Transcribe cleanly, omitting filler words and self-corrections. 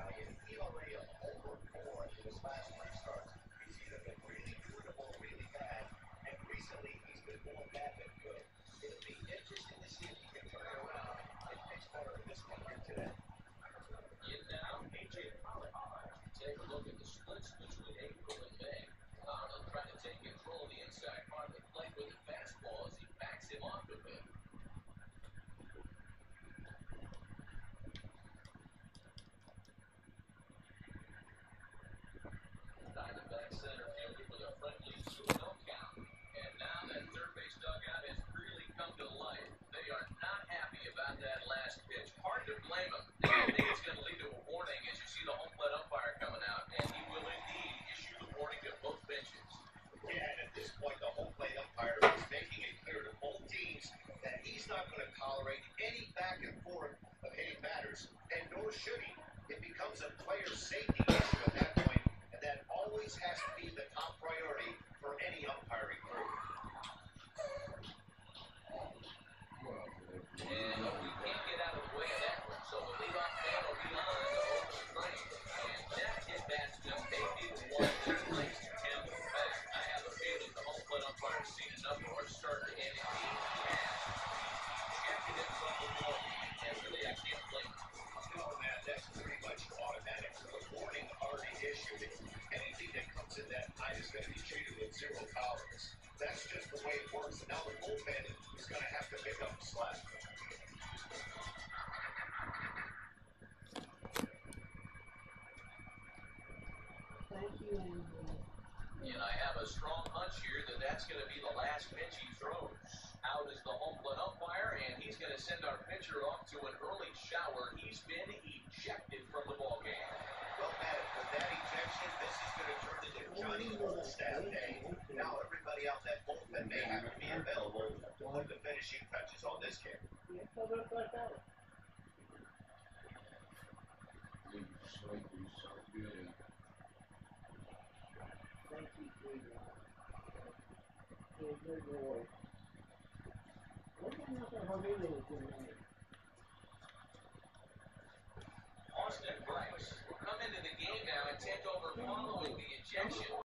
Take a look at the splits between April and May. Arnold trying to take control of the inside part of the plate with a fastball as he backs him off a bit. Diamondback center fielder with a friendly 2-0 count. And now that third base dugout has really come to life. They are not happy about that last pitch. Hard to blame them. I think it's going to lead to a warning as you see the home plate umpire coming out, and he will indeed issue the warning to both benches. Yeah, and at this point, the home plate umpire is making it clear to both teams that he's not going to tolerate any back and forth of hitting batters, and nor should he. It becomes a player safety issue at that point, and that always has to be the top priority for any umpiring crew. And we can't get out of the way of that one, so the leadoff man will be on to open the frame. And that hit batsman may be the one that placed him best. I have a feeling the home plate umpire's seen enough of our starter, and indeed he has. Ejected him from the ball, and really I can't blame him. No, man, that's pretty much automatic. The warning already issued. Anything that comes in that night is going to be treated with zero tolerance. That's just the way it works. And now the bullpen is going to have to pick up the slack. And I have a strong hunch here that that's going to be the last pitch he throws. Out is the home plate umpire, and he's going to send our pitcher off to an early shower. He's been ejected from the ballgame. Well, Matt, with that ejection, this is going to turn into Johnny Staff Day. Now everybody out that bullpen may have to be available to put the finishing touches on this game. Austin Bryce will come into the game now and take over following the ejection.